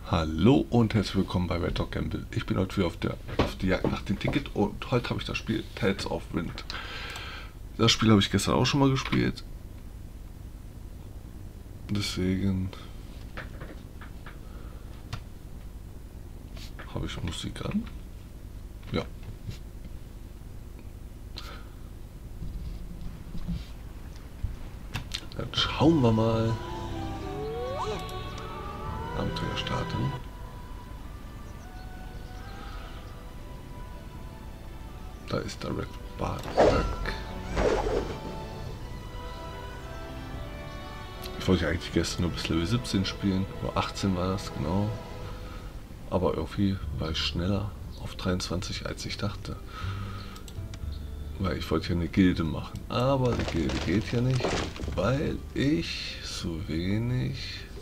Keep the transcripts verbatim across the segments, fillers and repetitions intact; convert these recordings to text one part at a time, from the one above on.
Hallo und herzlich willkommen bei Red Dog Gamble. Ich bin heute wieder auf der auf die Jagd nach dem Ticket und heute habe ich das Spiel Tales of Wind. Das Spiel habe ich gestern auch schon mal gespielt. Deswegen habe ich Musik an. Ja. Dann schauen wir mal. Abenteuer starten. Da ist der Red Bark. Ich wollte eigentlich gestern nur bis Level siebzehn spielen, nur achtzehn war das, genau. Aber irgendwie war ich schneller auf dreiundzwanzig, als ich dachte. Weil ich wollte ja eine Gilde machen. Aber die Gilde geht ja nicht, weil ich so wenig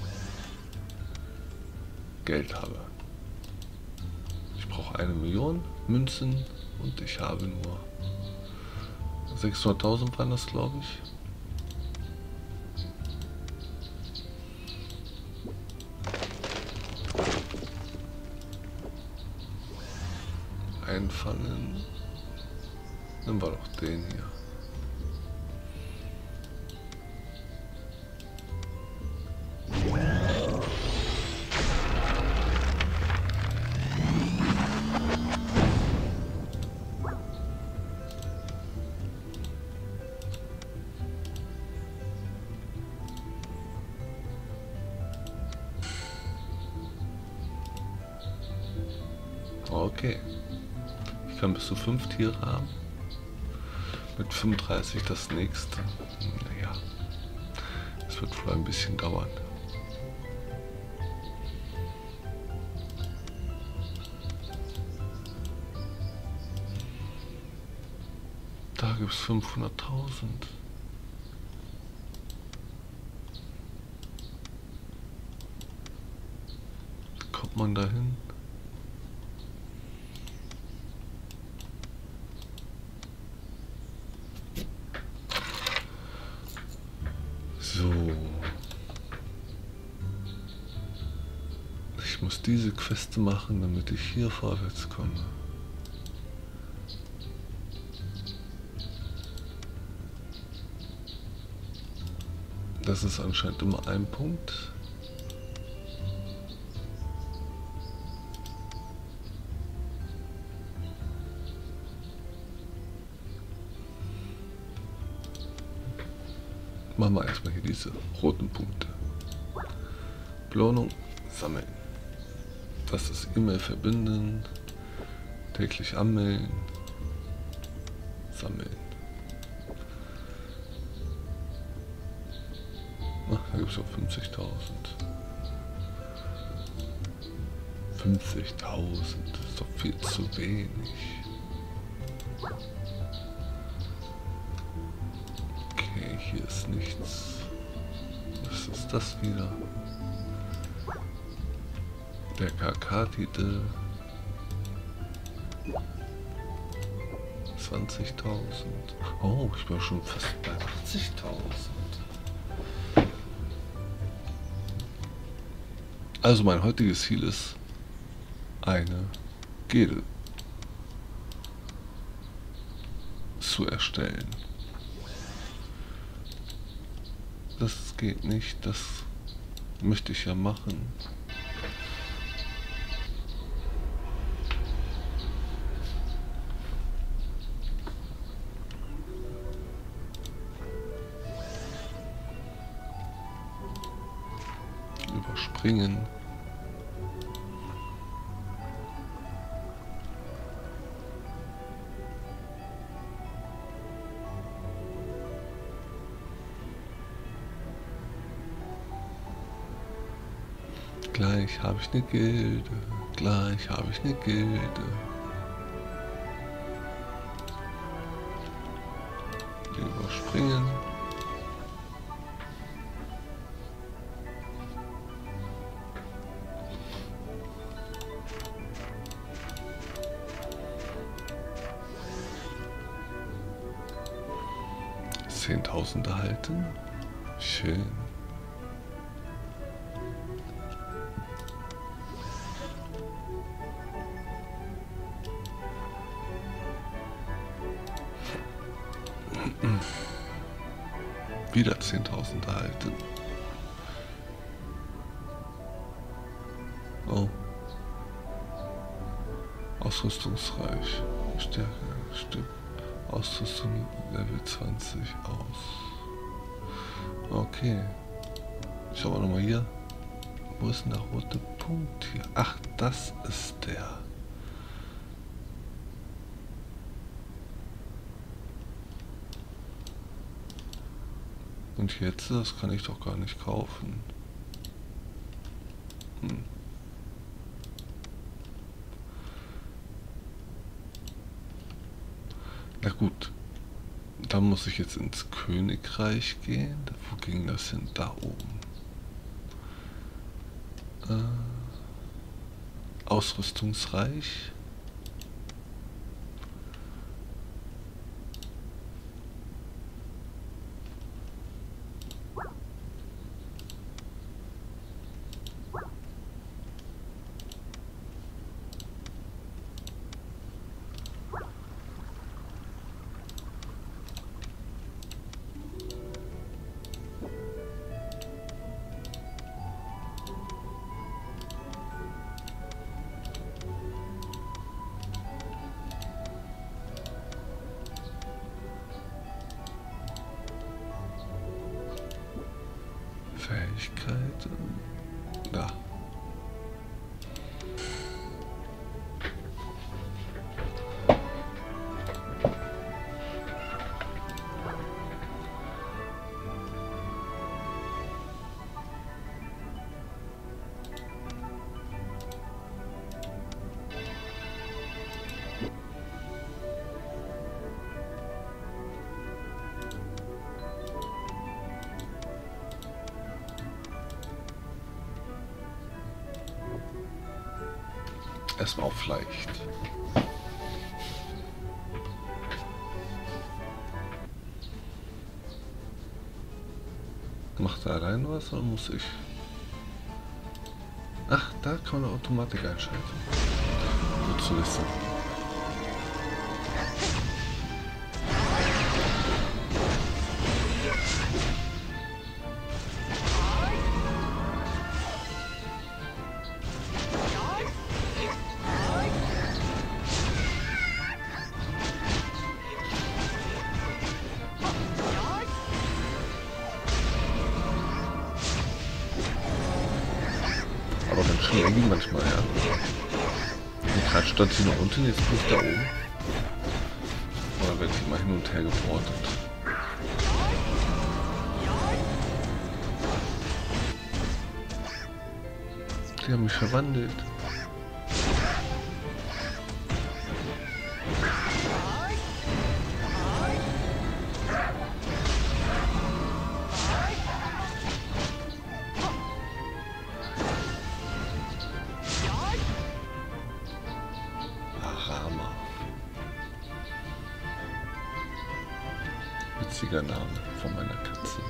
Geld habe. Ich brauche eine Million Münzen und ich habe nur sechshunderttausend waren das, glaube ich. Einfangen. Nehmen wir doch den hier. Okay. Ich kann bis zu fünf Tiere haben. Mit fünfunddreißig das nächste. Naja, es wird wohl ein bisschen dauern. Da gibt es fünfhunderttausend. Kommt man dahin? So. Ich muss diese Queste machen, damit ich hier vorwärts komme. Das ist anscheinend immer ein Punkt. Machen wir erstmal hier diese roten Punkte. Belohnung sammeln. Das ist E-Mail verbinden. Täglich anmelden. Sammeln. Ach, da gibt es auch fünfzigtausend. fünfzigtausend ist doch viel zu wenig. Okay, hier ist nichts. Was ist das wieder? Der K K-Titel. zwanzigtausend. Oh, ich bin schon fast bei achtzigtausend. Also mein heutiges Ziel ist, eine Gilde zu erstellen. Das geht nicht, das möchte ich ja machen. Überspringen. Gleich habe ich eine Gilde, gleich habe ich eine Gilde. Überspringen. zehntausend erhalten. Schön. Wieder zehntausend erhalten. Oh. Ausrüstungsreich. Stärke. Stimmt. Ausrüstung Level zwanzig aus. Okay. Schauen wir nochmal hier. Wo ist denn der rote Punkt hier? Ach, das ist der. Und jetzt, das kann ich doch gar nicht kaufen. Hm. Na gut. Dann muss ich jetzt ins Königreich gehen. Wo ging das hin? Da oben. Äh, Ausrüstungsreich. Fähigkeiten. Da. Erstmal auf leicht. Macht er allein was oder muss ich? Ach, da kann man eine Automatik einschalten. Gut zu wissen. Aber ganz schön eng manchmal, ja. Und gerade stand sie noch unten, jetzt bin ich da oben. Oder werde ich immer hin und her geportet. Die haben mich verwandelt. Witziger Name von meiner Katze.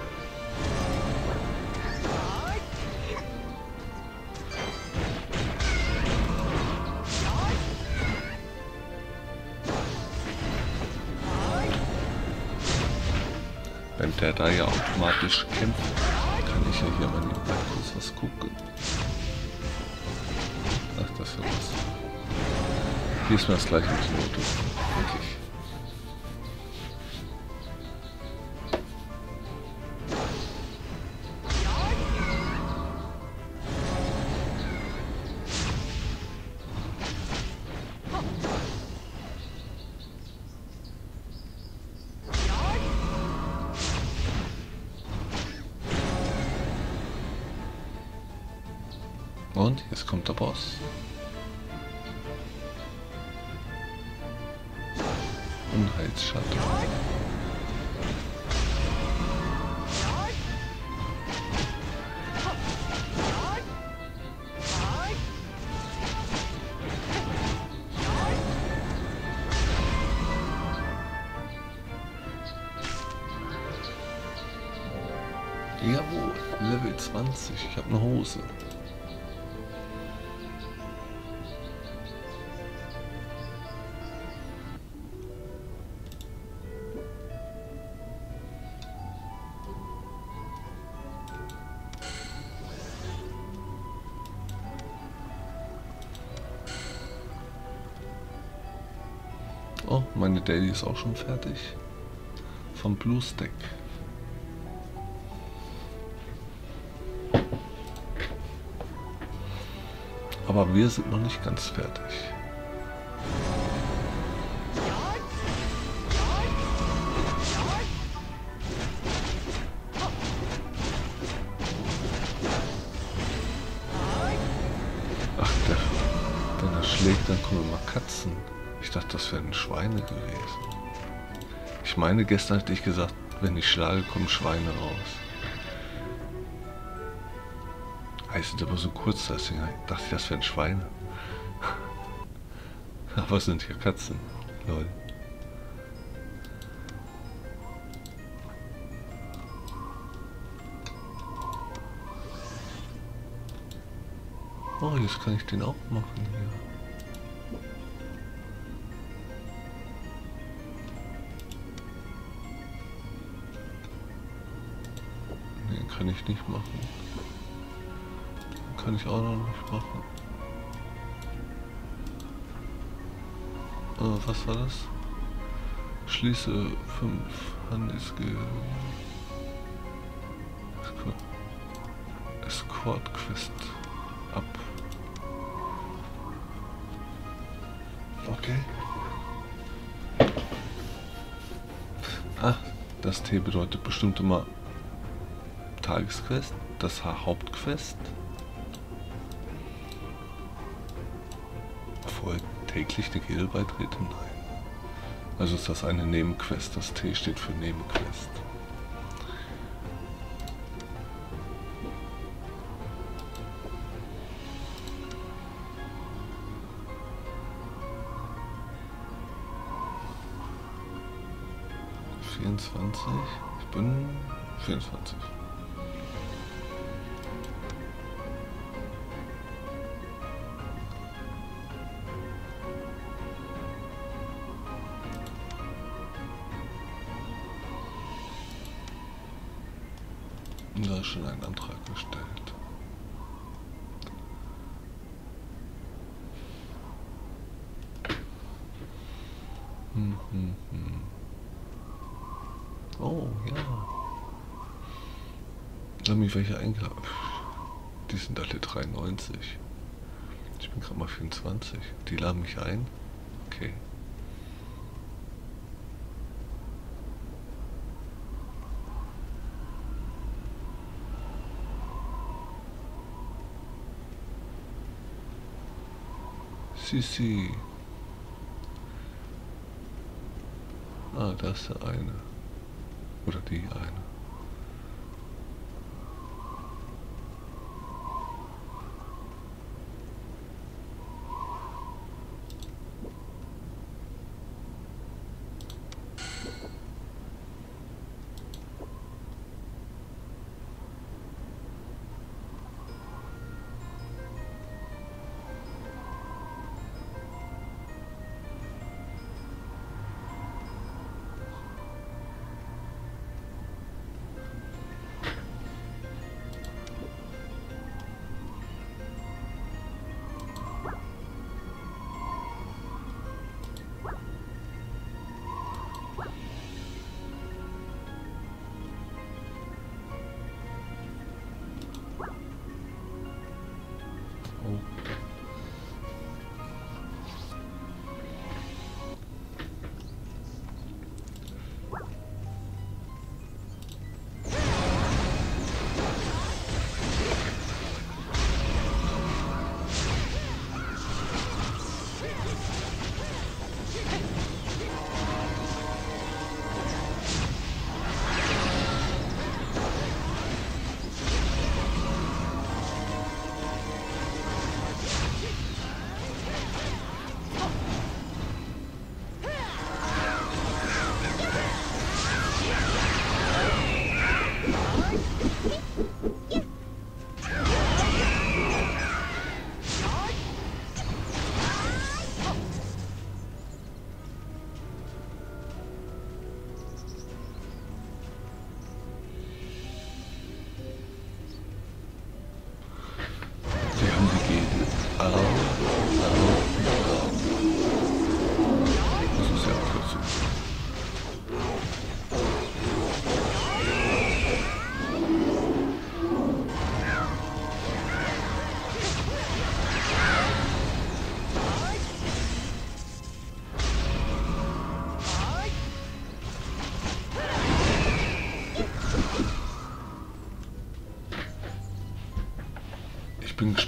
Wenn der da ja automatisch kämpft, kann ich ja hier mal nebenbei kurz was gucken. Ach, das wird was. Hier ist mir das gleiche mit dem Auto. Wirklich. Und jetzt kommt der Boss. Unheilsschatten. Jawohl, Level zwanzig. Ich habe eine Hose. Oh, meine Daily ist auch schon fertig. Vom BlueStack. Aber wir sind noch nicht ganz fertig. Ach, der, wenn er schlägt, dann kommen immer Katzen. Ich dachte, das wären Schweine gewesen. Ich meine, gestern hatte ich gesagt, wenn ich schlage, kommen Schweine raus. Die sind aber so kurz, deswegen dachte ich, das wären Schweine. Aber es sind hier Katzen. Lol. Oh, jetzt kann ich den auch machen hier. Den kann ich nicht machen. Den kann ich auch noch nicht machen. Oh, was war das? Schließe fünf Handelsge... Escort Quest ab. Okay. Ah, das T bedeutet bestimmt immer Tagesquest, das H Hauptquest. Erfolgt täglich eine Gilde beitreten? Nein. Also ist das eine Nebenquest, das T steht für Nebenquest. vierundzwanzig. Ich bin vierundzwanzig. Da ist schon ein Antrag gestellt. Hm, hm, hm. Oh, ja. Da haben mich welche eingeladen. Die sind alle dreiundneunzig. Ich bin gerade mal vierundzwanzig. Die laden mich ein. Okay. Sisi. Ah, da ist der eine. Oder die eine.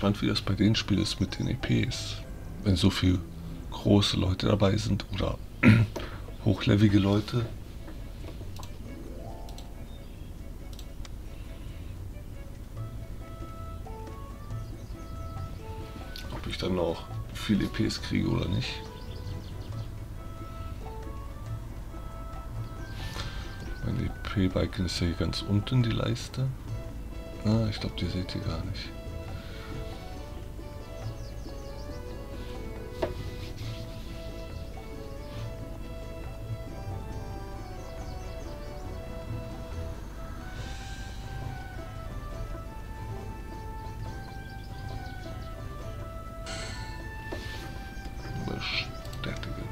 gespannt, wie das bei den Spielen ist mit den E Ps. Wenn so viele große Leute dabei sind oder hochlevelige Leute. Ob ich dann auch viele E Ps kriege oder nicht. Mein E P-Balken ist ja hier ganz unten, die Leiste. Ah, ich glaube, die seht ihr gar nicht. Bestätigen.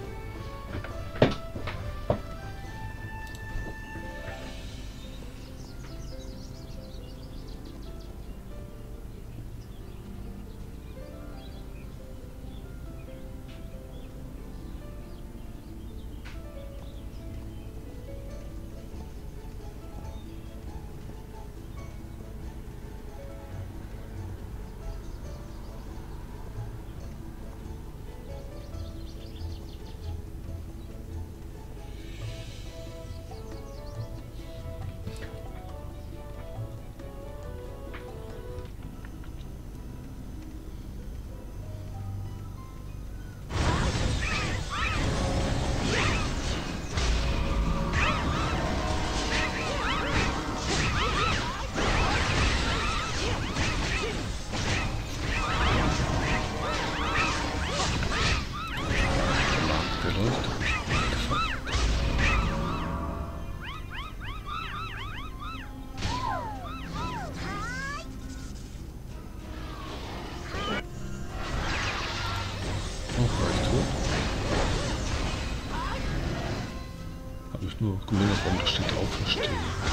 Habe ich nur gewundert, warum das steht drauf verstehen.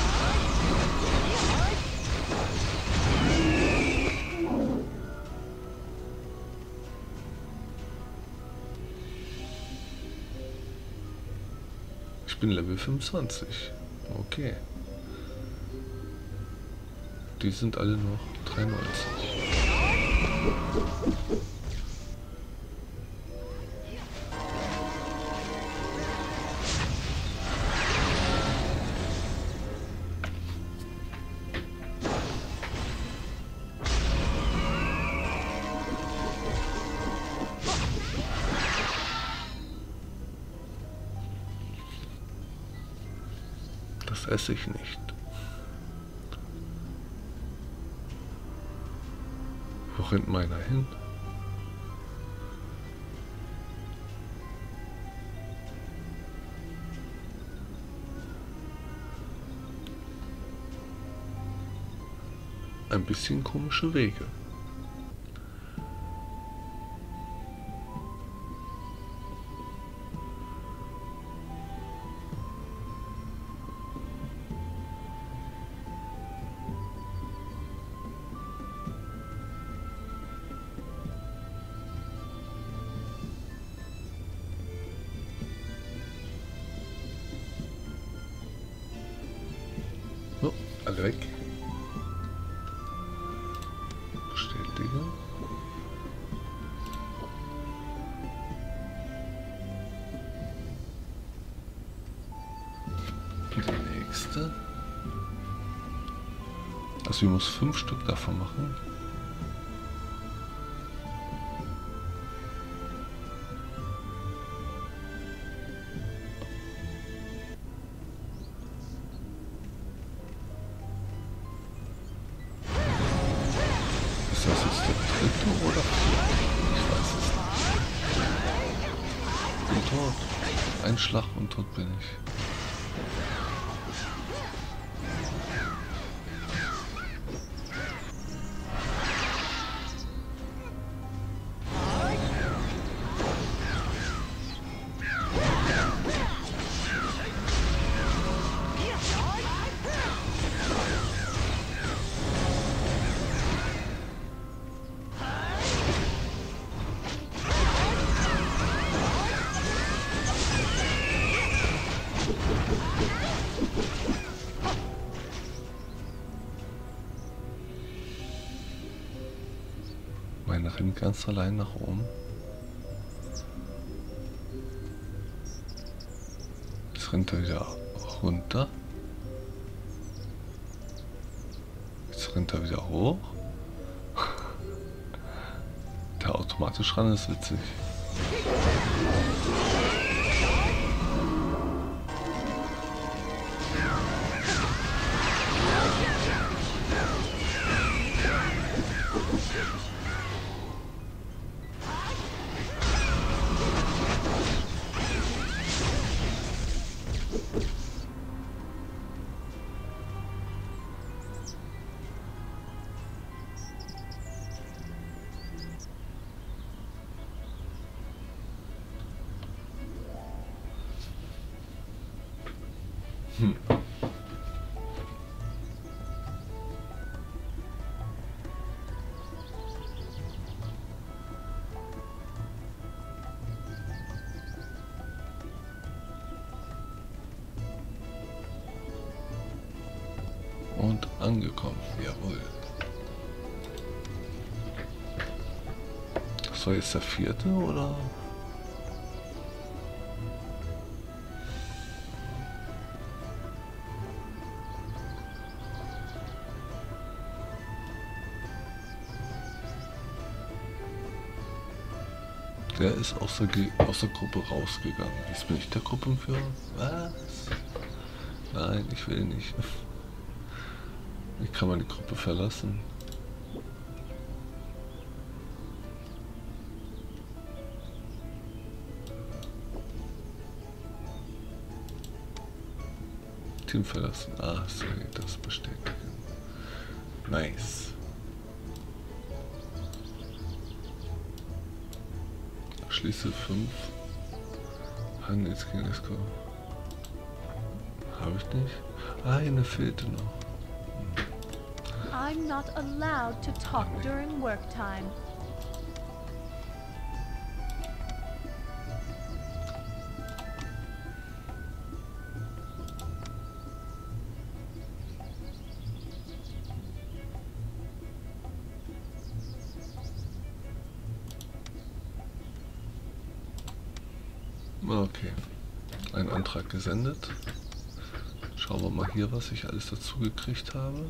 Ich bin Level fünfundzwanzig. Okay. Die sind alle noch dreiundneunzig. Das esse ich nicht. Wo rennt meiner hin? Ein bisschen komische Wege. Oh, alle weg. Bestätigen. Die nächste. Also ich muss fünf Stück davon machen. Ist das jetzt der dritte oder vierte? Ich weiß es nicht. Bin tot. Ein Schlag und tot bin ich. Mein rennt ganz allein nach oben. Jetzt rennt er wieder runter. Jetzt rennt er wieder hoch. Der automatisch ran ist witzig. Hm. Und angekommen, jawohl. Das war jetzt der vierte, oder? Der ist aus der, Ge aus der Gruppe rausgegangen. Jetzt bin ich der Gruppenführer. Was? Nein, ich will nicht. Wie kann man die Gruppe verlassen? Team verlassen. Ah, sorry, das bestätigen. Nice. Schließe fünf. Handelsgegen Esco. Habe ich nicht? Ah, eine fehlte noch. I'm not allowed to talk during work time. Okay, ein Antrag gesendet. Schauen wir mal hier, was ich alles dazu gekriegt habe.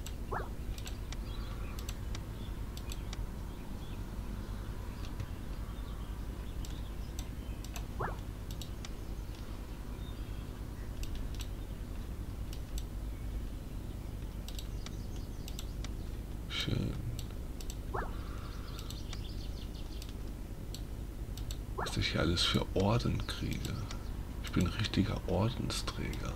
Schön. Was ich hier alles für Orden kriege. Ich bin ein richtiger Ordensträger.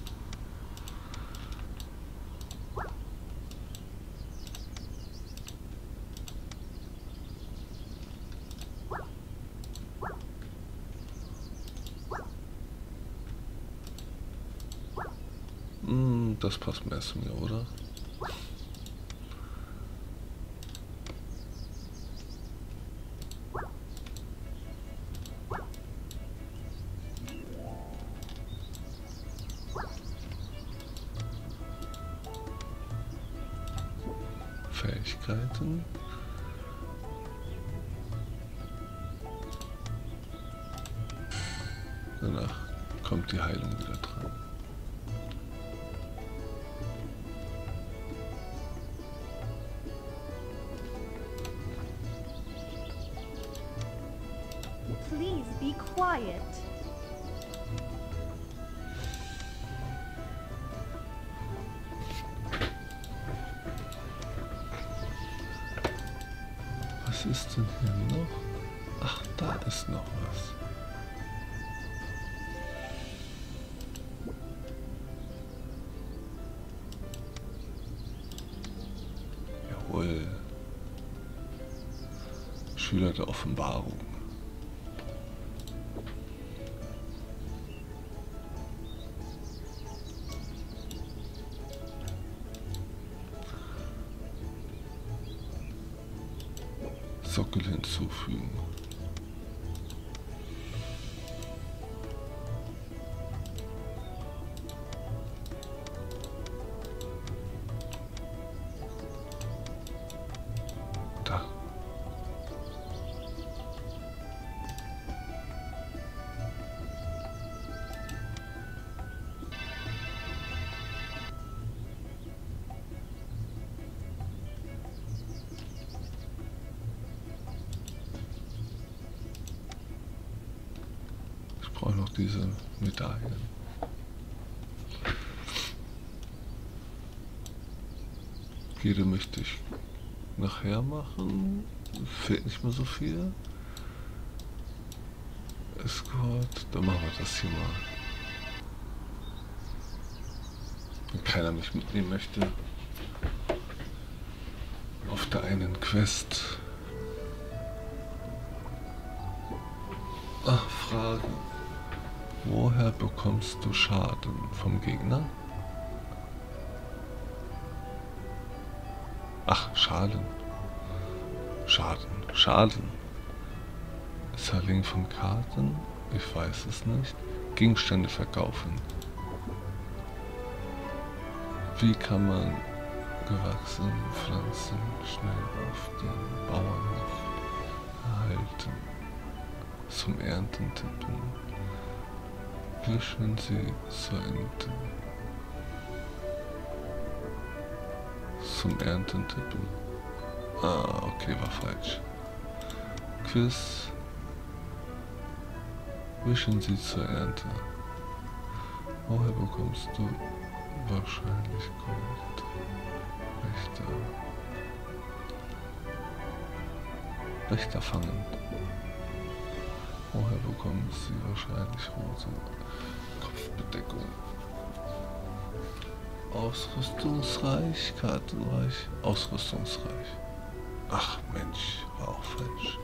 Hm, das passt mehr zu mir, oder? Fähigkeiten. Danach kommt die Heilung wieder dran. Please be quiet. Was ist denn hier noch? Ach, da ist noch was. Jawohl. Schüler der Offenbarung. Sockel hinzufügen. Da. brauche noch diese Medaillen. Jede möchte ich nachher machen. Fehlt nicht mehr so viel. Escort, dann machen wir das hier mal. Wenn keiner mich mitnehmen möchte. Auf der einen Quest. Ach, Frage. Woher bekommst du Schaden? Vom Gegner? Ach, Schaden. Schaden. Schaden. Zerlegen von Karten? Ich weiß es nicht. Gegenstände verkaufen. Wie kann man gewachsene Pflanzen schnell auf den Bauernhof erhalten? Zum Ernten tippen. Wischen Sie zur Ernte. Zum Ernten tippen. Ah, okay, war falsch. Quiz. Wischen Sie zur Ernte. Woher bekommst du wahrscheinlich Gold? Wächter. Wächter fangen. Woher bekommen Sie wahrscheinlich rote Kopfbedeckung? Ausrüstungsreich, Kartenreich, ausrüstungsreich. Ach Mensch, war auch falsch.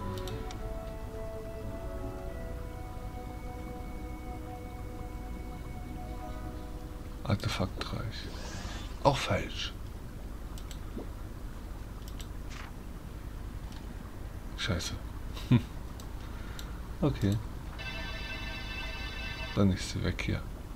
Artefaktreich. Auch falsch. Scheiße. Okay. Dann ist sie weg hier.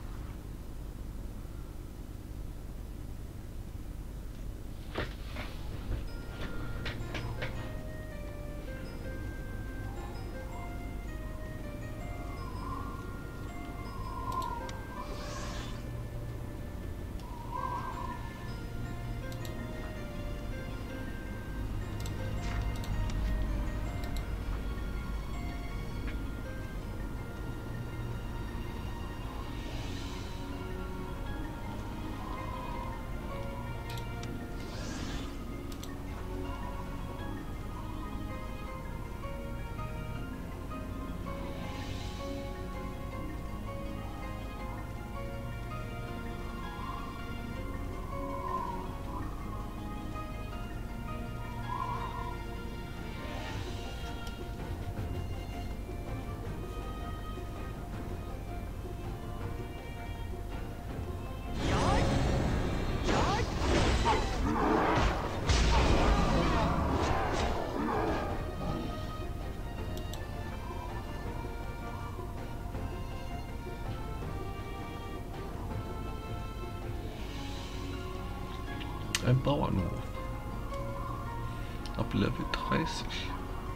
Ein Bauernhof. Ab Level dreißig.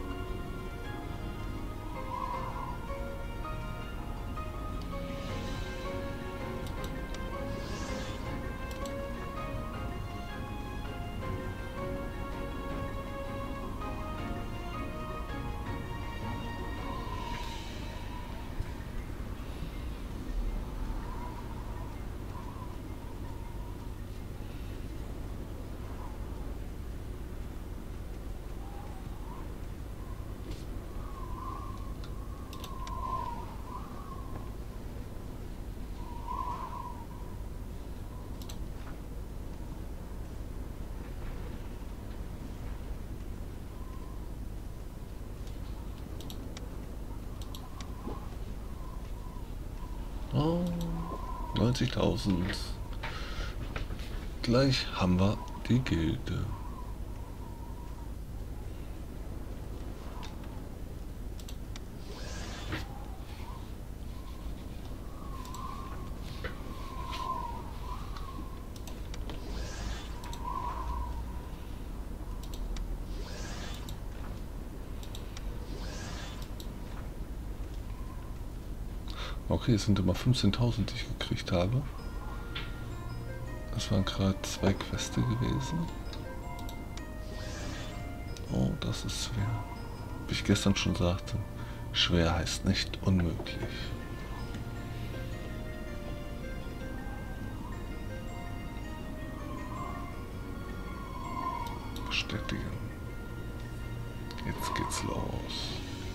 Oh, neunzigtausend. Gleich haben wir die Gilde. Okay, es sind immer fünfzehntausend, die ich gekriegt habe. Das waren gerade zwei Queste gewesen. Oh, das ist schwer. Wie ich gestern schon sagte, Schwer heißt nicht unmöglich. Bestätigen. Jetzt geht's los.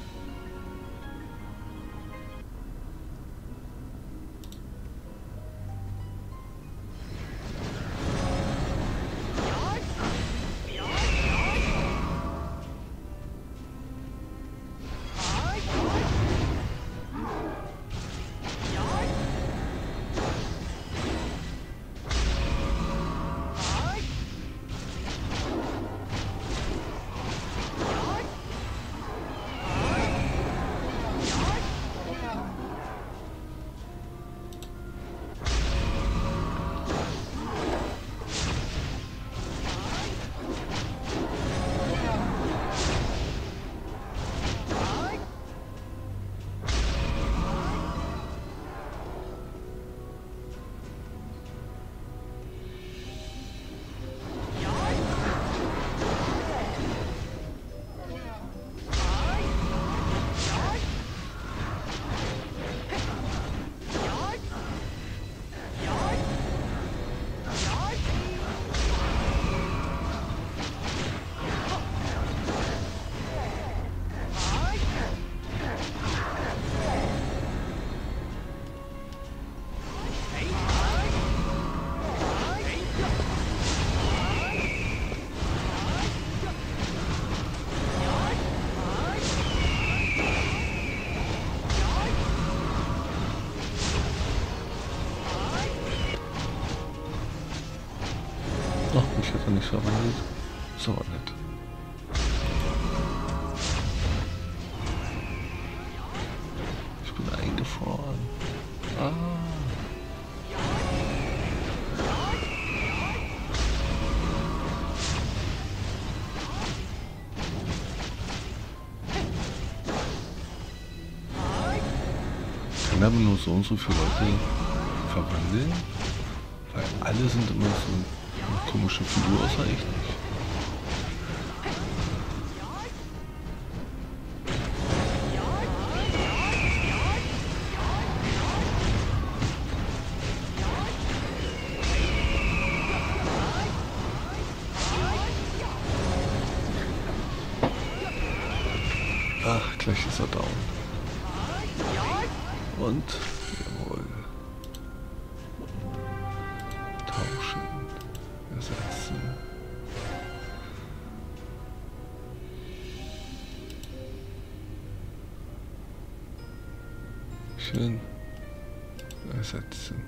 Ach, mich hat er nicht verwandelt. Ist aber nett. Ich bin eingefroren. Ah. Kann aber nur so und so viele Leute verwandeln? Weil alle sind immer so eine komische Figur, außer ich nicht. Ach, gleich ist er down. Und, jawohl. Tauschen. Ersetzen. Schön. Ersetzen.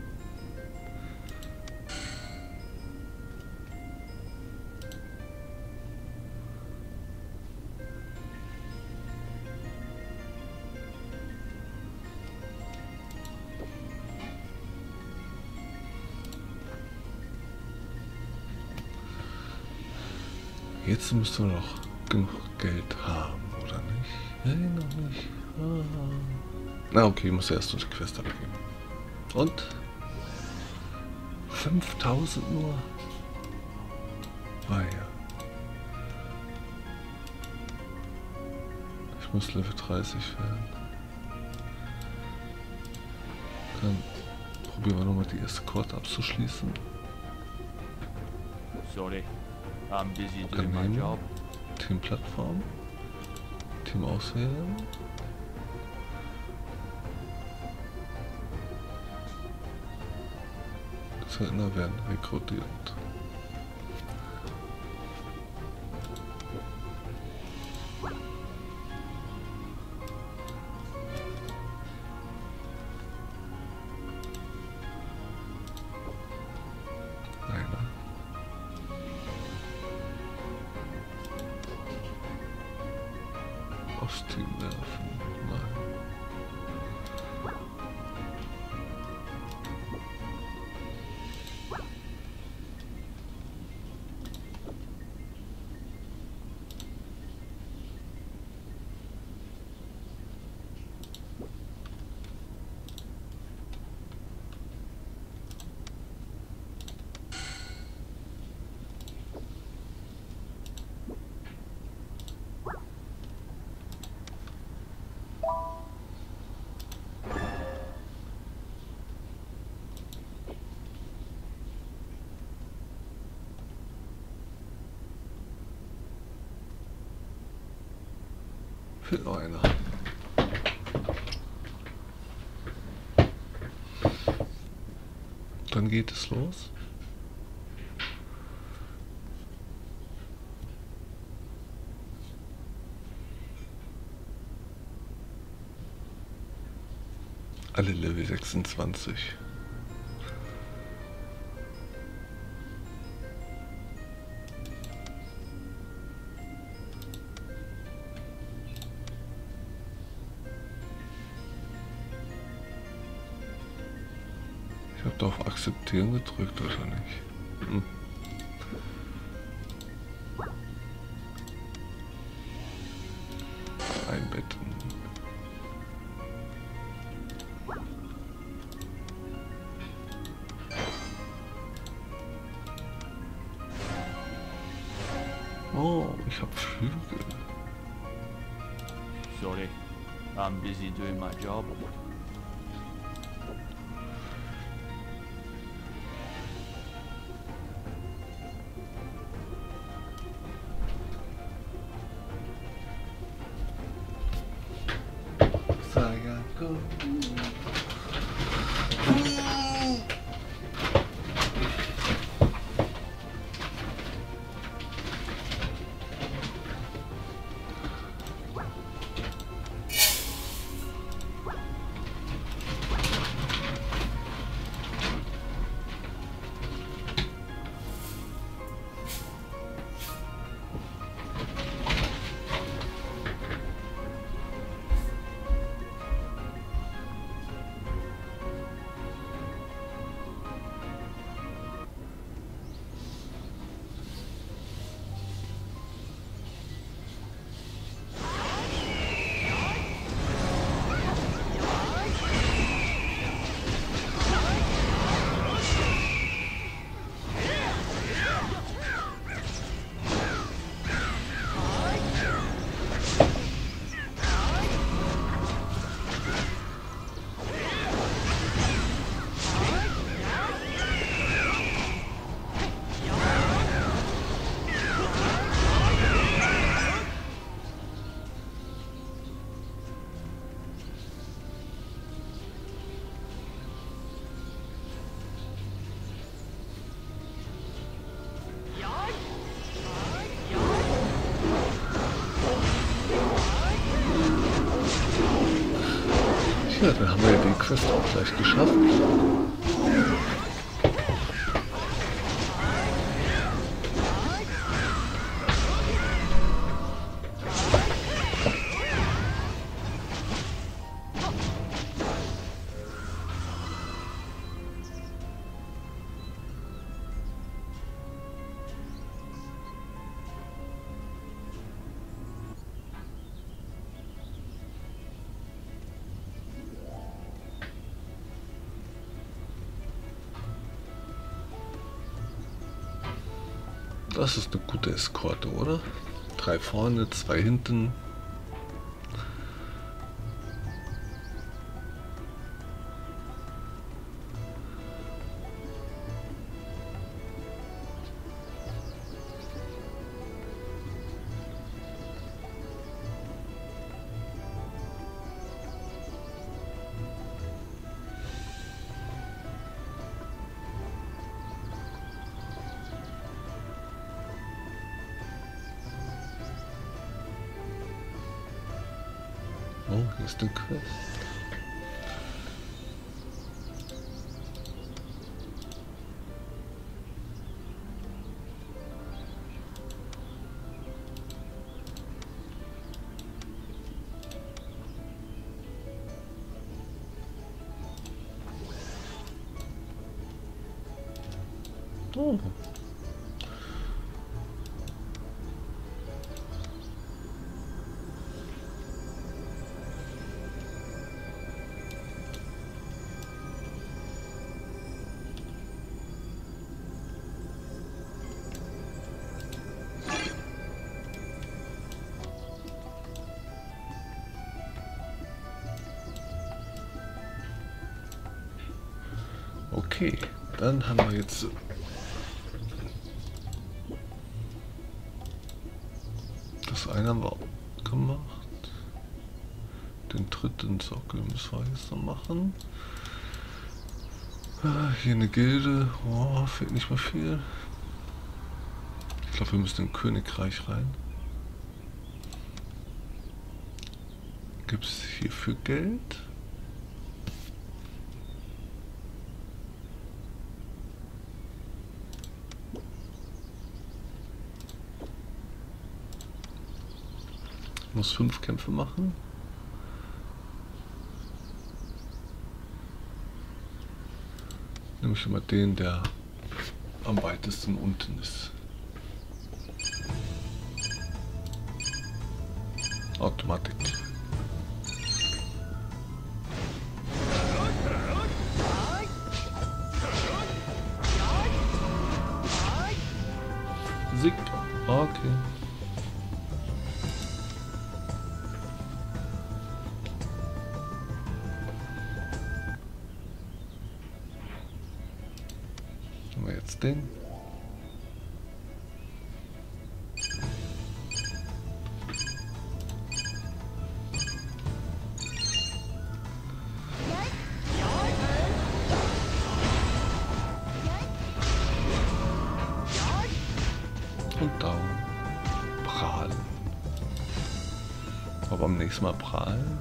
Jetzt müsst ihr noch genug Geld haben, oder nicht? Nein, noch nicht. Ah. Na okay, ich muss erst durch die Quest abgeben. Und? fünftausend nur? Ah ja. Ich muss Level dreißig werden. Dann probieren wir nochmal die erste Karte abzuschließen. Sorry. I'm busy doing my Unternehmen, job. Teamplattform, Team auswählen. Söldner werden rekrutiert. Aufs Team werfen. Nein. Fehlt noch einer. Dann geht es los. Alle Level sechsundzwanzig. Ich habe da auf Akzeptieren gedrückt, oder nicht? Hm. Einbetten. Oh, ich habe Flügel. Sorry, I'm busy doing my job. Sayako. Ja, dann haben wir ja die Quest auch gleich geschafft. Das ist eine gute Eskorte, oder? Drei vorne, zwei hinten. Oh, hier ist eine Quest. Oh. Okay, dann haben wir jetzt das eine haben wir gemacht. Den dritten Sockel müssen wir jetzt noch machen. Ah, hier eine Gilde. Oh, fehlt nicht mehr viel. Ich glaube, wir müssen im Königreich rein. Gibt es hierfür Geld? Ich muss fünf Kämpfe machen. Nehme ich immer den, der am weitesten unten ist. Automatik. Sieg. Okay. Nehmen wir jetzt den. Und down. Prahlen. Aber am nächsten Mal prahlen.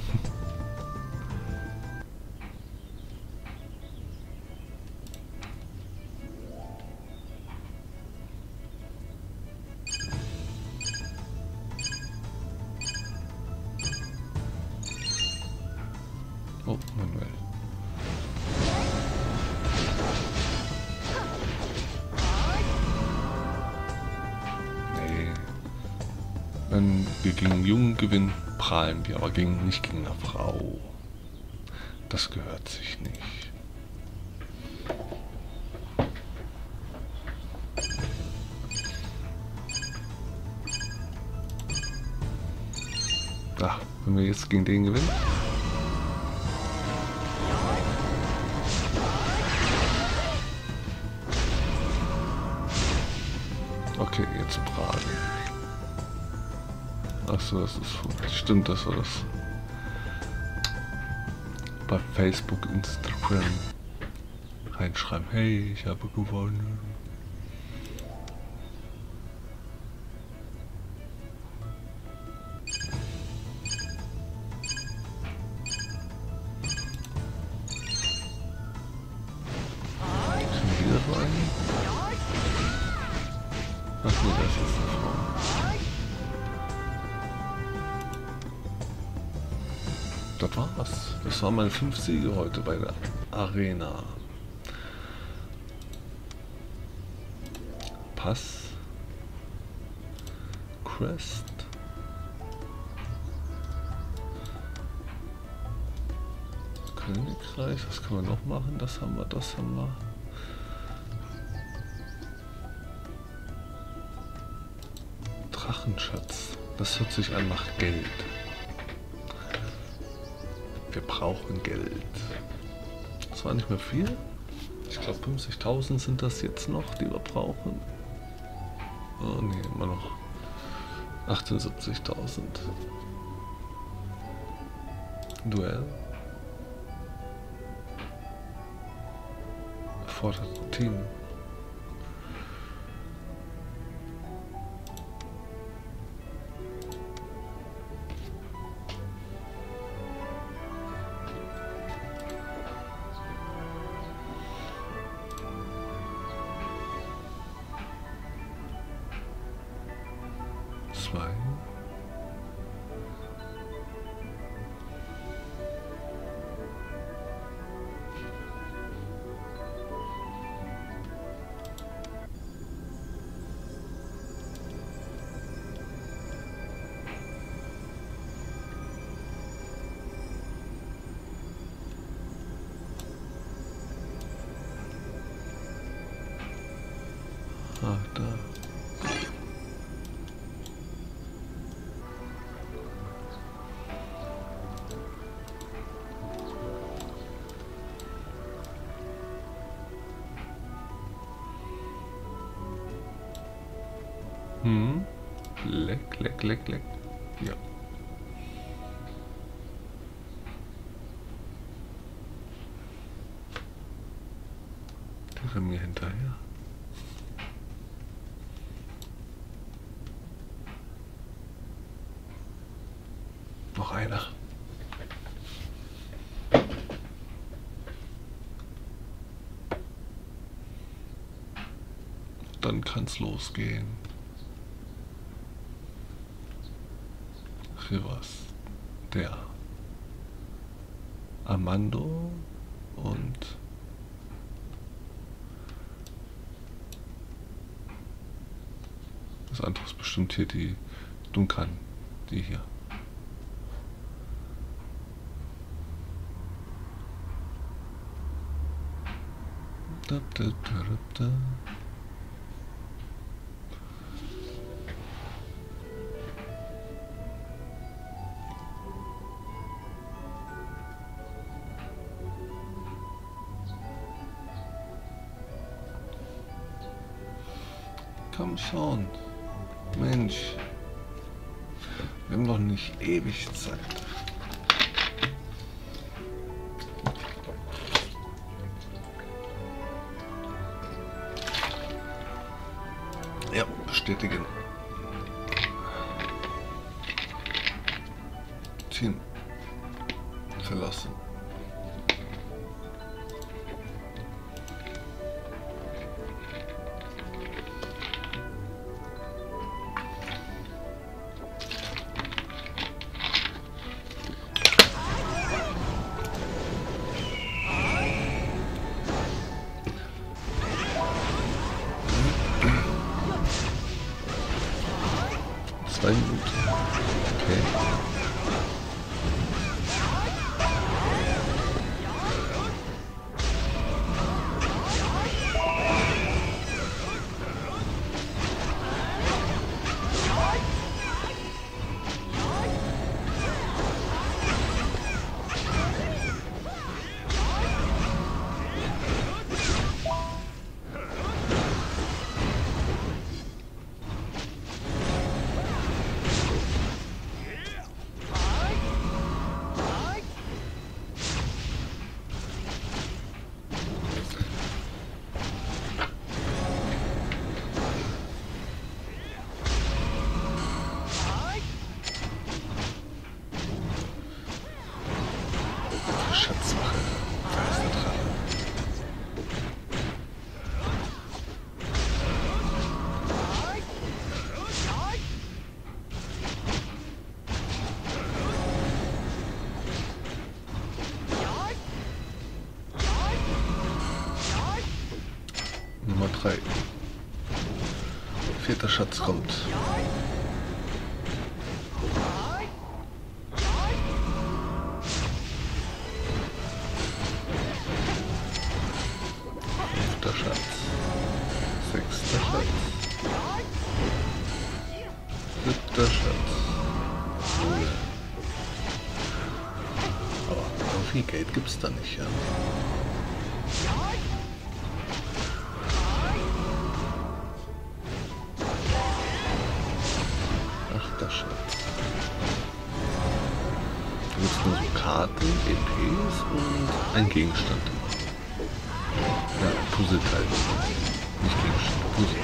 Oh, Manuel. Wenn wir gegen einen Jungen gewinnen, prahlen wir, aber gegen, nicht gegen eine Frau. Das gehört sich nicht. Ach, wenn wir jetzt gegen den gewinnen. Okay, jetzt prahlen. Achso, das ist. Stimmt, das war das. Bei Facebook, Instagram reinschreiben: Hey, ich habe gewonnen. Schon wieder so einen? Ach nee, das ist eine Frau. Das war's. Das waren meine fünf Siege heute bei der Arena. Pass. Crest. Königreich. Was können wir noch machen? Das haben wir, das haben wir. Drachenschatz. Das hört sich an nach Geld. Wir brauchen Geld. Das war nicht mehr viel. Ich glaube fünfzigtausend sind das jetzt noch, die wir brauchen. Oh ne, immer noch achtundsiebzigtausend. Duell. Erfordert Team. Zwei. Ah, da. Hm. Leck, leck, leck, leck. Ja. er mir hinterher? Noch einer. Dann kann's losgehen. Rivers, der Armando und das andere ist bestimmt hier die Duncan, die hier. Da, da, da, da. Komm schon. Mensch. Wir haben doch nicht ewig Zeit. Ja, bestätigen. Team verlassen. Zwei Minuten. Okay. Schatzwache. Da ist der Drache. Nummer drei. Vierter Schatz kommt. Fünfter Schatz. Sechster Schatz. Siebter Schatz. Aber so viel Geld gibt's da nicht, ja. Achter Schatz. Da gibt's nur so Karten, E Ps und ein Gegenstand. Ja, Puzzleteil. Nicht Gegenstand, Puzzle.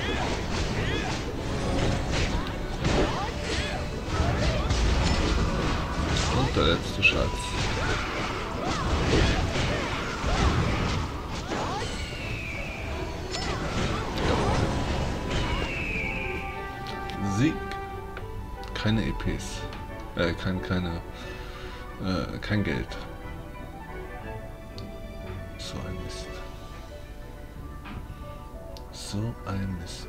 Und der letzte Schatz. Sieg. Keine E Ps. Äh, kein, keine, äh, kein Geld. So ein Mist. So ein Mist.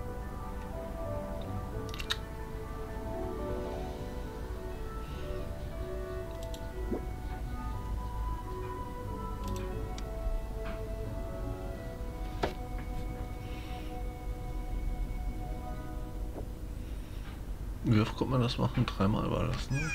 Wie oft konnte man das machen? Dreimal war das, ne?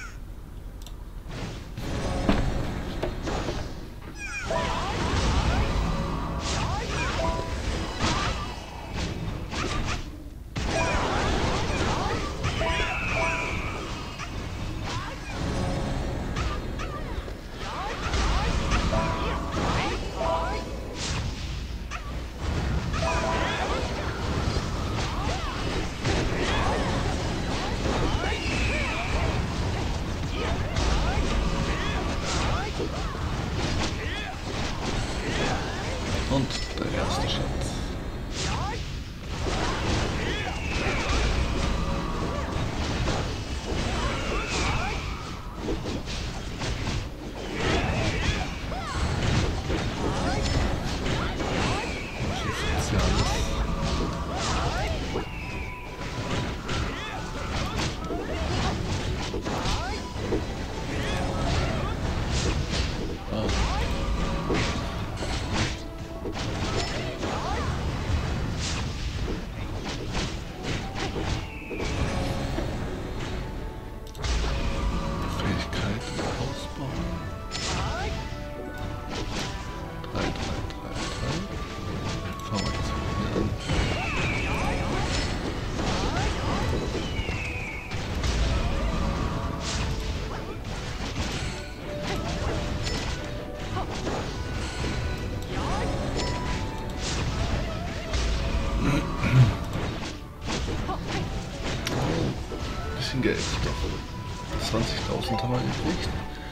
bisschen Geld. Doch zwanzigtausend haben wir gekriegt.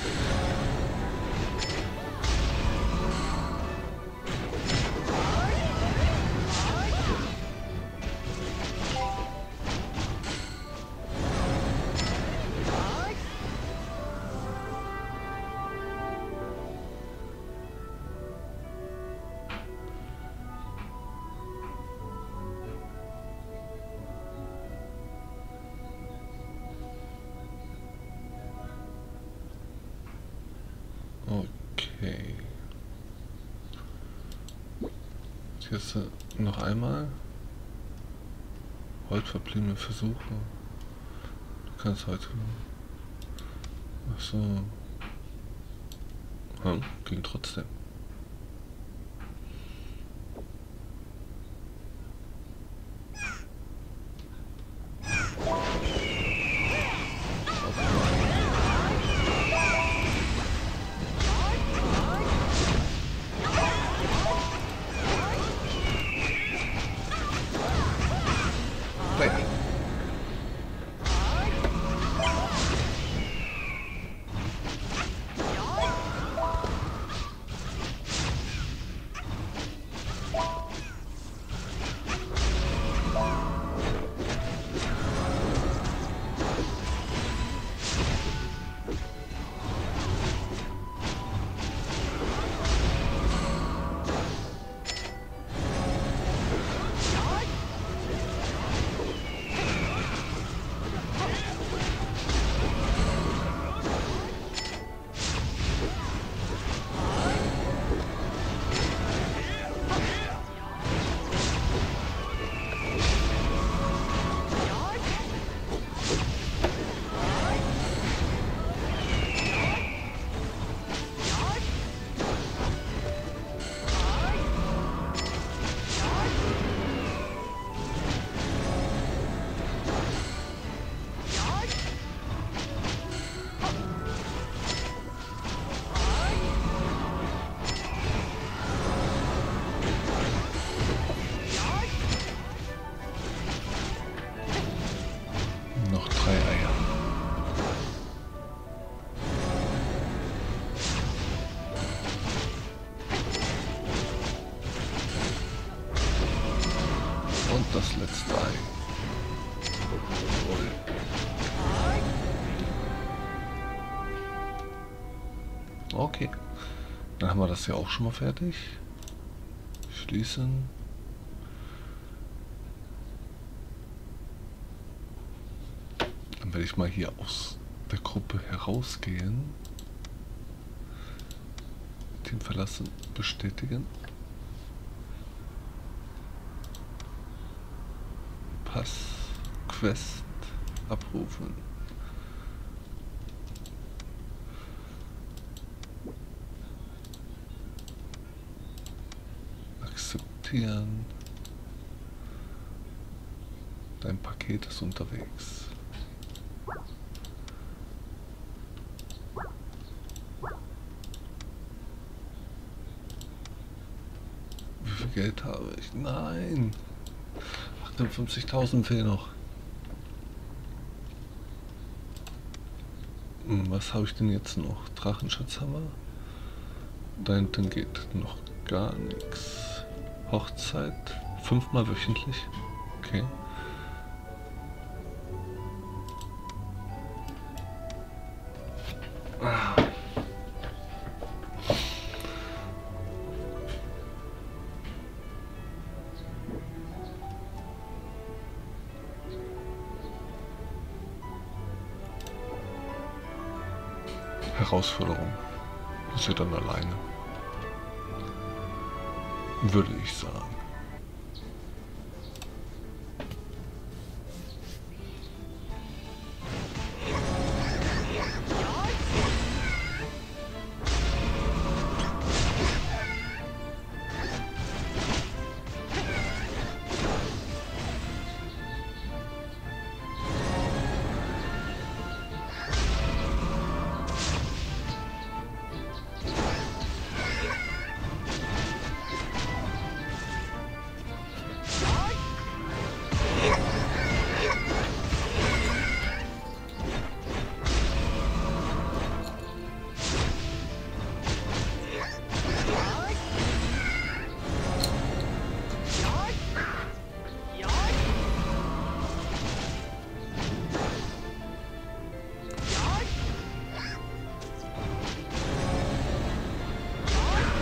Okay. Jetzt noch einmal. Heute verbliebene Versuche. Du kannst heute. Ach so. Hm, ging trotzdem. Das letzte Ei. Okay. Dann haben wir das ja auch schon mal fertig. Schließen. Dann werde ich mal hier aus der Gruppe herausgehen. Team verlassen. Bestätigen. Pass, Quest, abrufen. Akzeptieren. Dein Paket ist unterwegs. Wie viel Geld habe ich? Nein! fünfzigtausend fehlen noch. Was habe ich denn jetzt noch? Drachenschatzhammer. Da hinten geht noch gar nichts. Hochzeit. Fünfmal wöchentlich. Okay. Ah. Herausforderung. Das wird dann alleine. Würde ich sagen.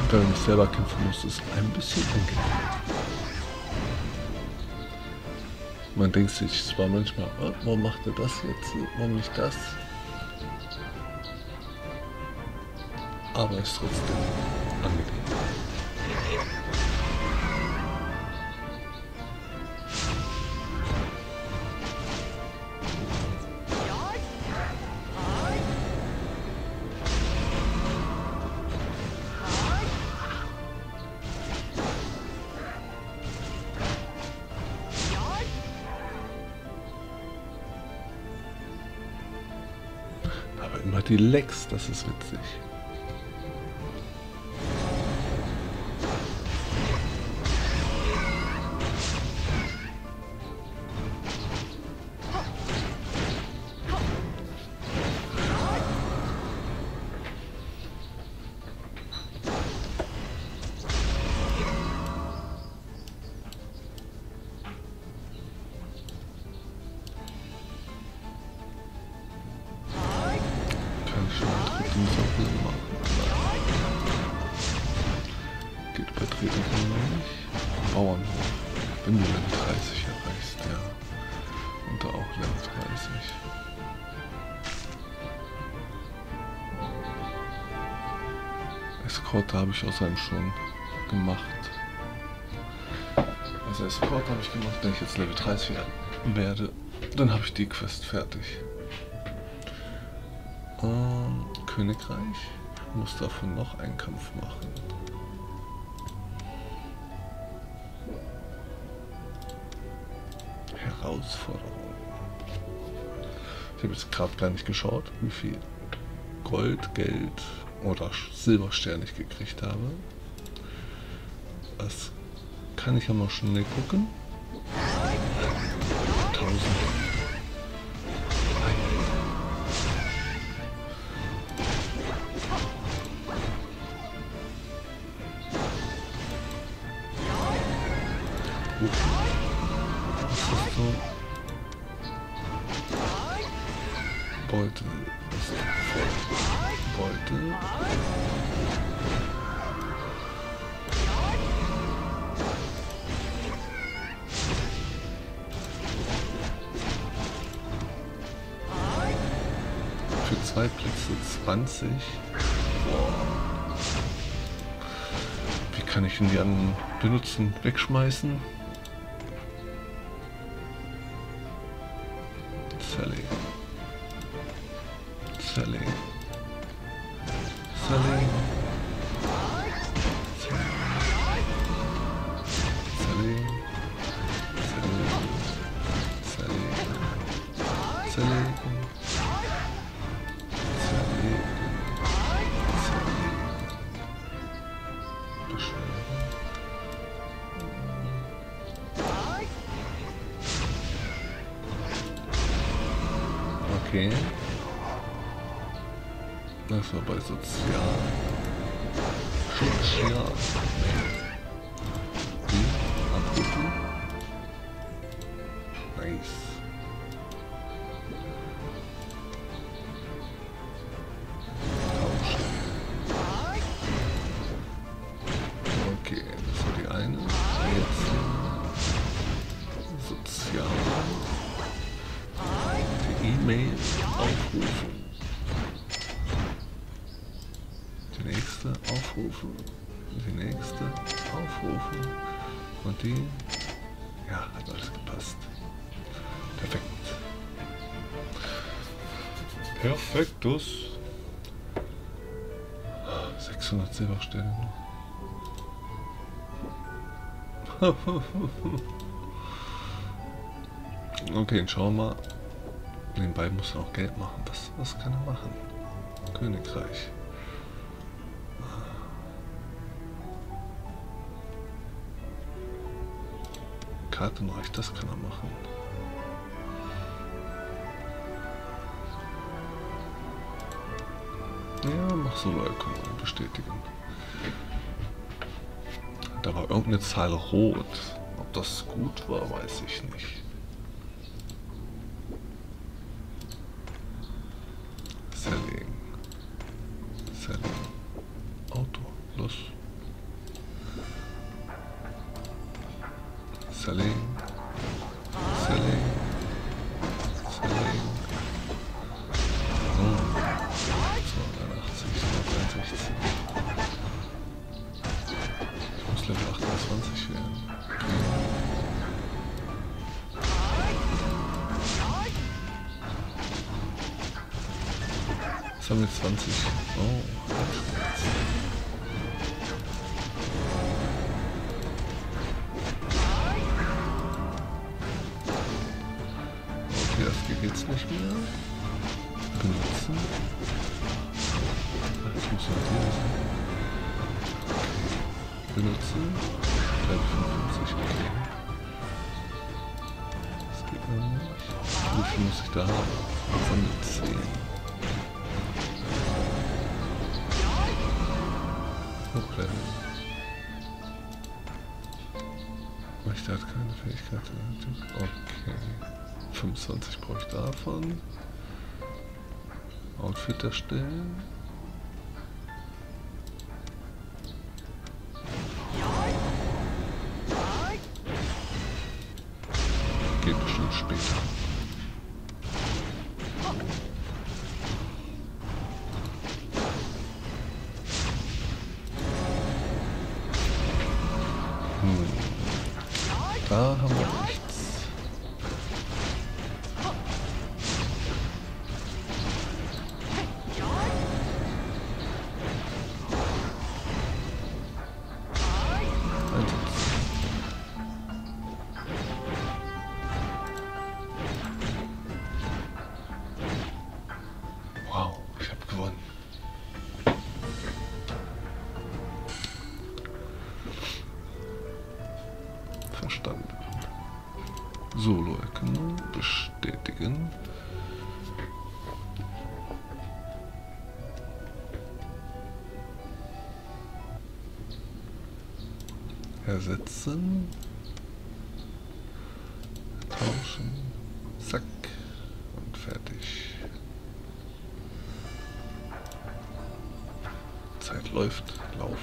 wenn man nicht selber kämpfen muss, ist ein bisschen angenehm. Man denkt sich zwar manchmal, oh, warum macht er das jetzt, warum nicht das? Aber es ist trotzdem angenehm. Aber immer die Lecks, das ist witzig. Geht übertreten kann man nicht. Bauernhof. Wenn du Level dreißig erreichst, ja. Und da auch Level dreißig. Escort habe ich außerdem schon gemacht. Also Escort habe ich gemacht, wenn ich jetzt Level dreißig werde, dann habe ich die Quest fertig. Ähm, Königreich. Ich muss davon noch einen Kampf machen. Herausforderung. Ich habe jetzt gerade gar nicht geschaut, wie viel Gold, Geld oder Silberstern ich gekriegt habe. Das kann ich ja mal schnell gucken. tausend. Was ist so? Beutel ist voll. Beutel. Für zwei Plätze zwanzig. Boah. Wie kann ich denn die anderen benutzen? Wegschmeißen? Selling. Selling. Selling. Selling. Selling. Selling. Selling. Okay. Das war bei Sozial. Sozial. Die abrufen. Nice. Tauschen. Okay, das war die eine. Jetzt Sozial. Die E-Mail aufrufen. Die nächste aufrufen. Die nächste aufrufen. Und die. Ja, hat alles gepasst. Perfekt. Perfektus. sechshundert Silbersterne noch. Okay, dann schauen wir mal. Nebenbei muss er auch Geld machen. Was, was kann er machen? Königreich. Kartenreich, das kann er machen. Ja, mach Solo-Erkundung bestätigen. Da war irgendeine Zahl rot. Ob das gut war, weiß ich nicht. Selling. Selling. Auto. Los. Jetzt haben wir zwanzig. Oh. Okay, das geht jetzt nicht mehr. Benutzen. Ich muss halt hier sein. Benutzen. dreihundertfünfundfünfzig, okay. Das geht noch nicht. Wie viel muss ich da haben? Von zehn. Hochleveln. Aber ich da hat keine Fähigkeit. Okay. fünfundzwanzig brauche ich davon. Outfit erstellen. Geht bestimmt später. Hm. Da haben wir nichts. Wow, ich habe gewonnen. Verstanden. Solo-Erkennung bestätigen. Ersetzen. Tauschen. Zack. Und fertig. Zeit läuft. Lauf.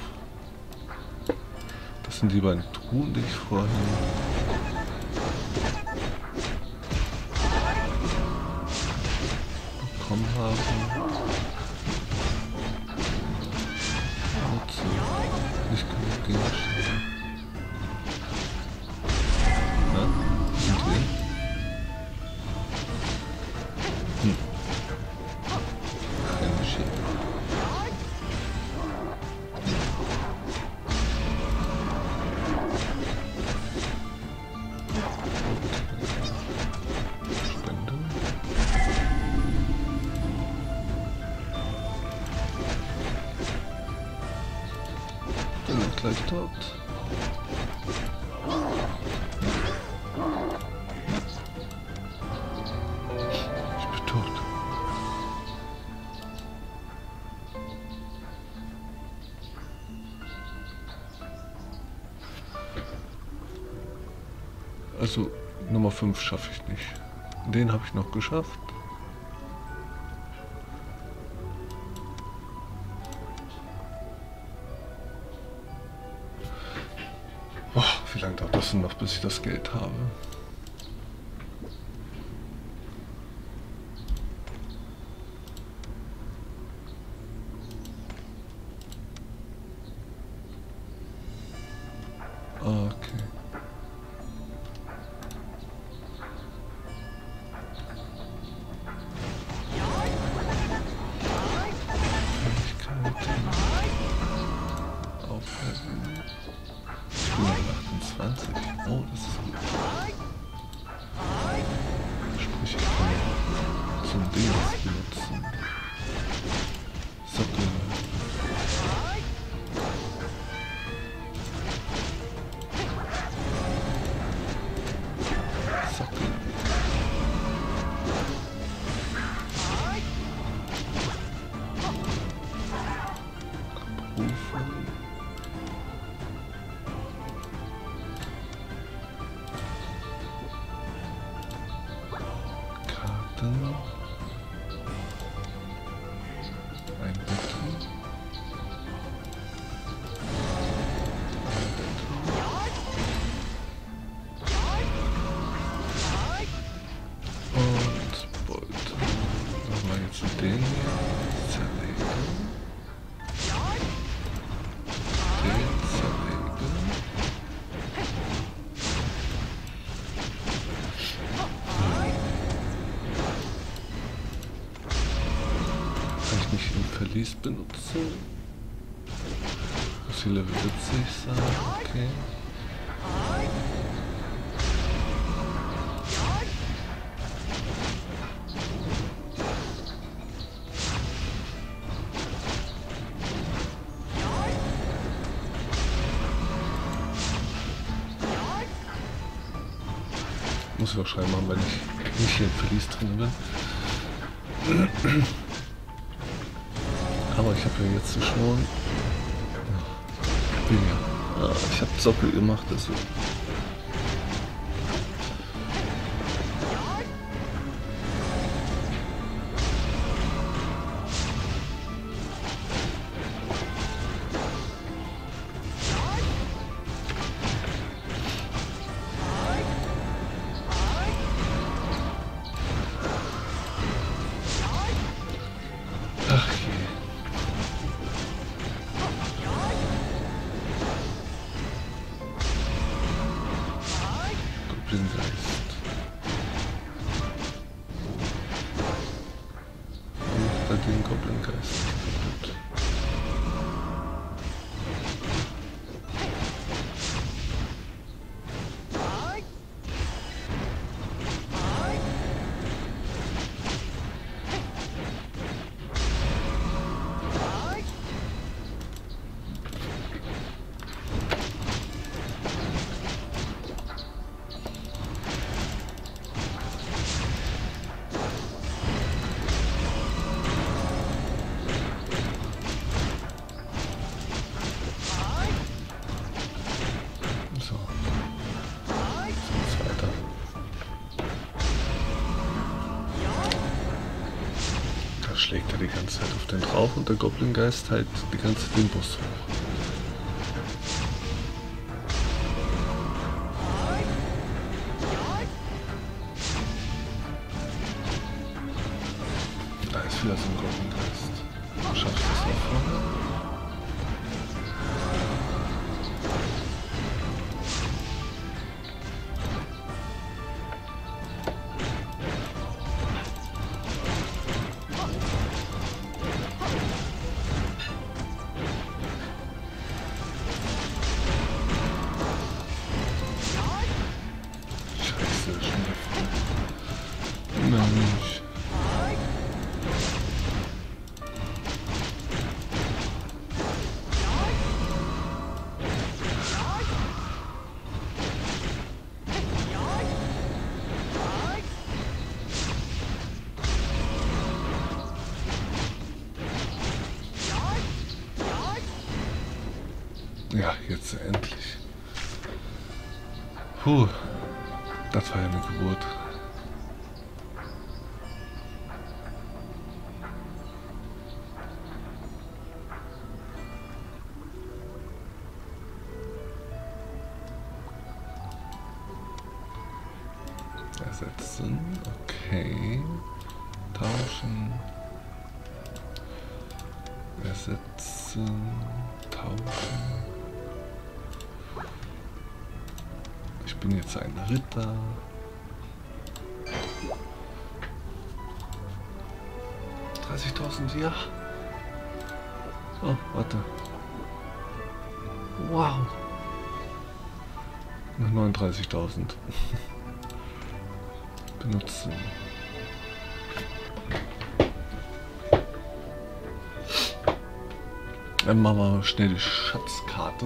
Das sind die beiden Truhen, die ich vorhin bekommen habe. Nutzen. Nicht genug Gegenstände. Na, sind wir? Hm. Keine Maschine. Gleich tot. Ich bin tot. Also Nummer fünf schaffe ich nicht. Den habe ich noch geschafft. Oh, wie lange dauert das denn noch, bis ich das Geld habe? Okay. Fähigkeiten. Aufhalten. achtundzwanzig. Oh, das ist gut. Sprich, ich kann zum Ding benutzen. Sockel. Sockel. Abrufen. Ein Bett. Und Bolt. Machen wir jetzt den hier. Zerlegen. Den zerlegen. Kann ich nicht im Verlies benutzen? Muss hier Level siebzig sein, okay. Muss ich auch schreiben machen, wenn ich nicht hier im Verlies drin bin. Aber ich habe ja jetzt schon ja, ah, ich habe Sockel gemacht, deswegen. Den Goblin-Geist. Gut. Schlägt er die ganze Zeit auf den drauf und der Goblin-Geist halt die ganze Zeit den Boss hoch. Da ist wieder so ein Goblin-Geist. Schaffst du es nach vorne? Mensch. Ja, jetzt endlich. Puh, das war ja eine Geburt. Ersetzen, okay. Tauschen. Ersetzen, tauschen. Ich bin jetzt ein Ritter. dreißigtausend, ja. Oh, warte. Wow. Noch neununddreißigtausend. Benutzen. Dann machen wir schnell die Schatzkarte.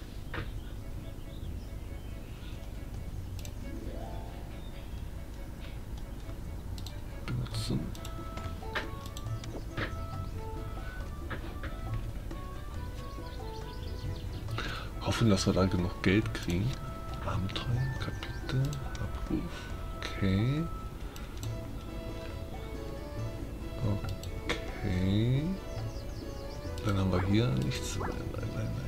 Benutzen. Hoffen, dass wir da genug Geld kriegen. Abenteuer, Kapitel, Abruf. Okay. Okay. Dann haben wir hier nichts. Nein, nein, nein, nein.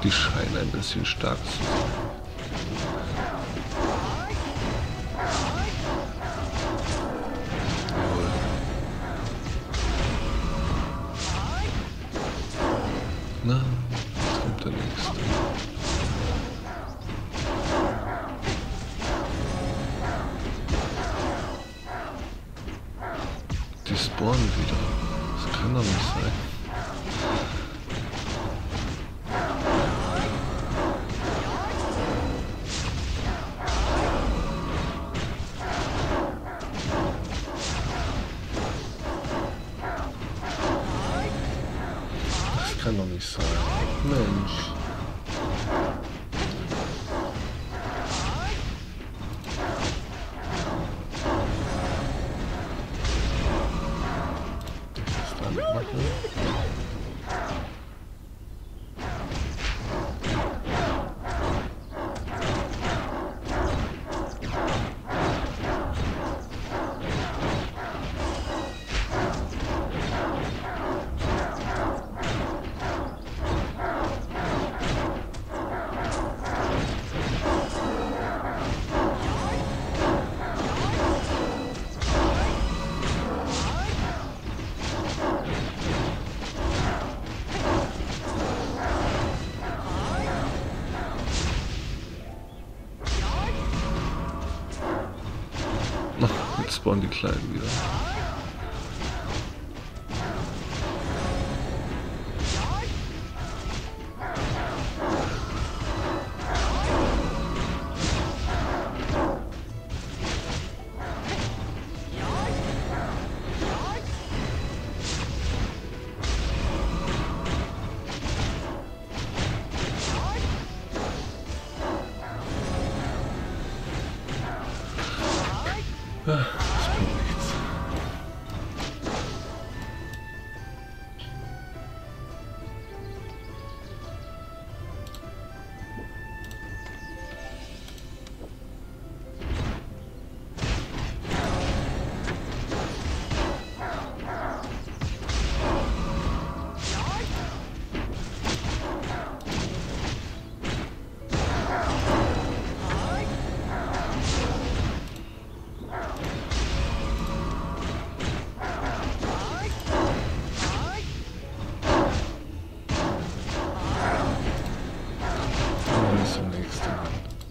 Die scheinen ein bisschen stark zu sein. Jawohl. Na, jetzt kommt der nächste. Die spawnen wieder. Das kann doch nicht sein. Das kann doch nicht sein. Mensch. Jetzt spawnen die Kleinen wieder. Ah, das bringt nichts. Zum nächsten Mal.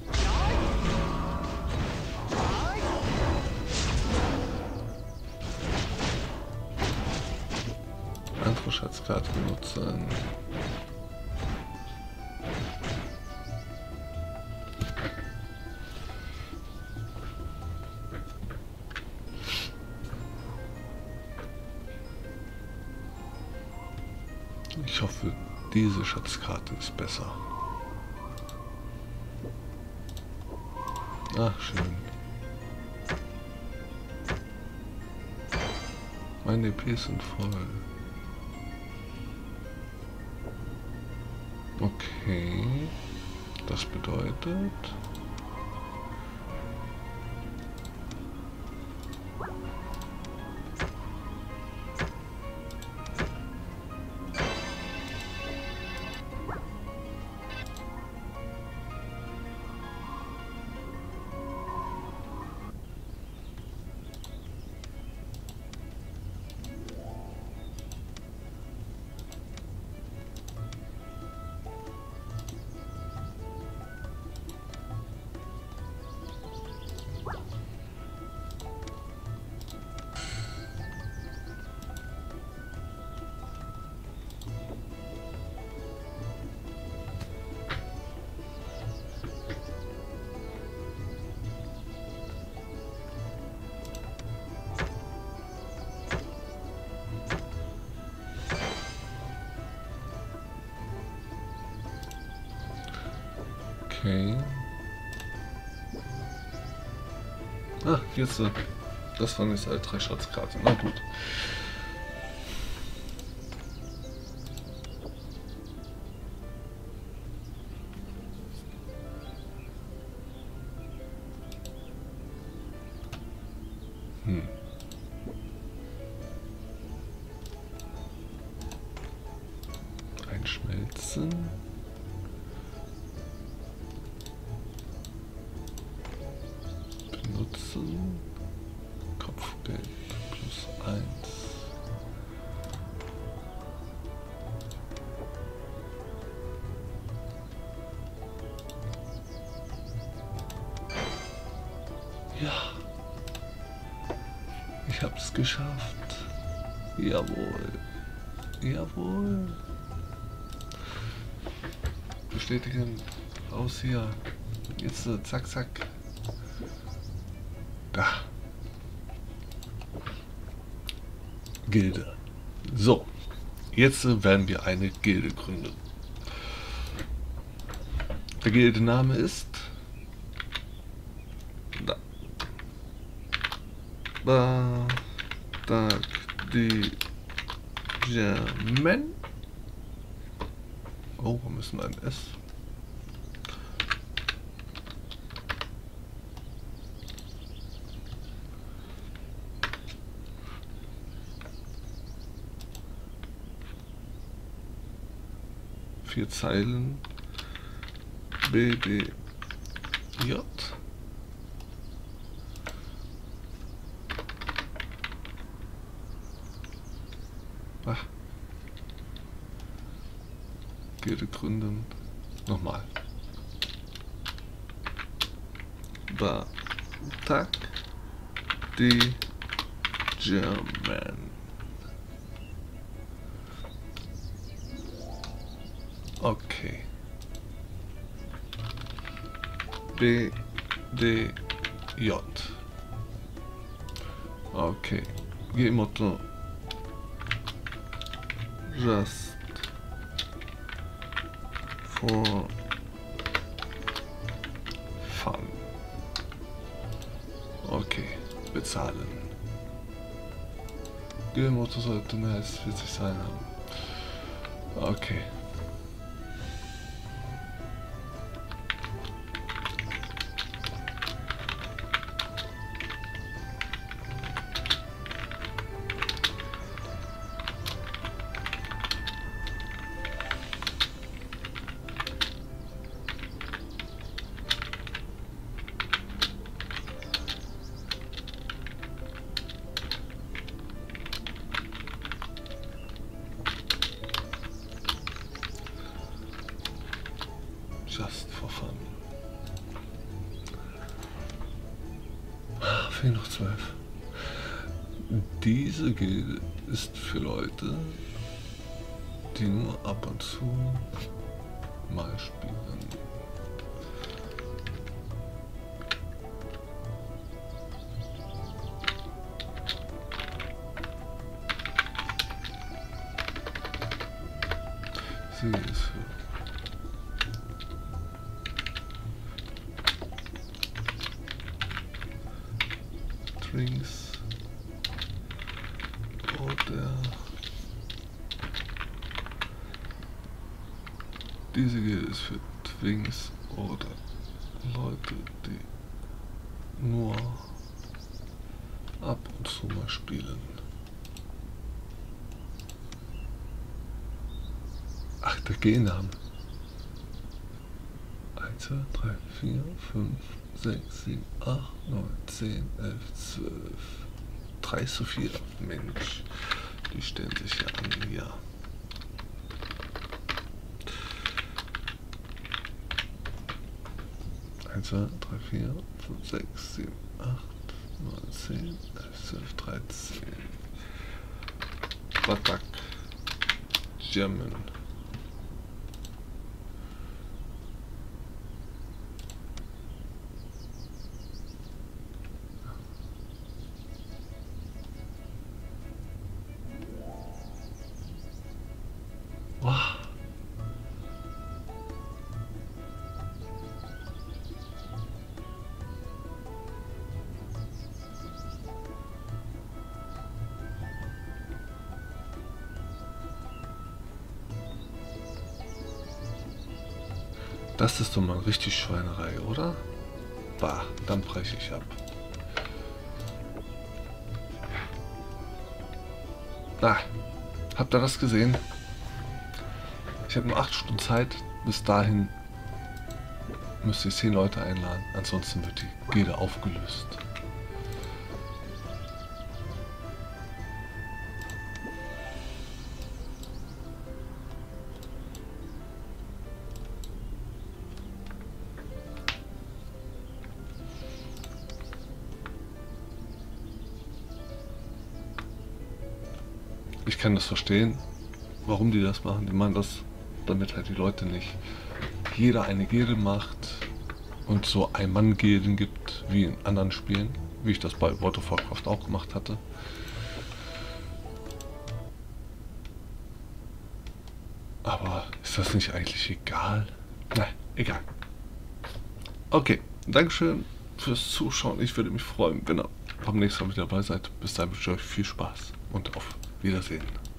Andere Schatzkarte benutzen. Ich hoffe, diese Schatzkarte ist besser. Ach, schön. Meine E Ps sind voll. Okay. Das bedeutet... Okay. Ah, jetzt, äh, das waren jetzt alle drei Schatzkarten. Na gut. Hm. Einschmelzen. Ja. Ich hab's geschafft. Jawohl. Jawohl. Bestätigen. Raus hier. Jetzt so, zack, zack. Da. Gilde. So. Jetzt werden wir eine Gilde gründen. Der Gildename ist da. Batak die German. Oh, wir müssen ein S. Vier Zeilen. B D J. Ach. Gilde gründen. Nochmal. Batak die German. Okay. B D J. Okay. G-Motto. Just for fun. Okay. Bezahlen. G-Motto sollte mehr als vierzig sein haben. Okay. Just for fun. Fehlen noch zwölf. Diese Gilde ist für Leute, die nur ab und zu mal spielen. Sie ist für Drinks oder diese Gilde ist für Twinks oder Leute, die nur ab und zu mal spielen. Ach, der G-Name. eins, zwei, drei, vier, fünf, sechs, sieben, acht, neun, zehn, elf, zwölf. drei zu vier. Mensch, die stellen sich ja an hier. eins, zwei, drei, vier, fünf, sechs, sieben, acht, neun, zehn, elf, zwölf, dreizehn. Batak German. Wow. Das ist doch mal richtig Schweinerei, oder? Bah, dann breche ich ab. Ah, habt ihr das gesehen? Ich habe nur acht Stunden Zeit. Bis dahin müsst ihr zehn Leute einladen. Ansonsten wird die Gilde aufgelöst. ich kann das verstehen, warum die das machen. Die machen das, damit halt die Leute nicht jeder eine Gilde macht und so Ein-Mann-Gilden gibt, wie in anderen Spielen, wie ich das bei World of Warcraft auch gemacht hatte. Aber ist das nicht eigentlich egal? Nein, egal. Okay, Dankeschön fürs Zuschauen. Ich würde mich freuen, wenn ihr beim nächsten Mal mit dabei seid. Bis dahin wünsche ich euch viel Spaß und auf Wiedersehen.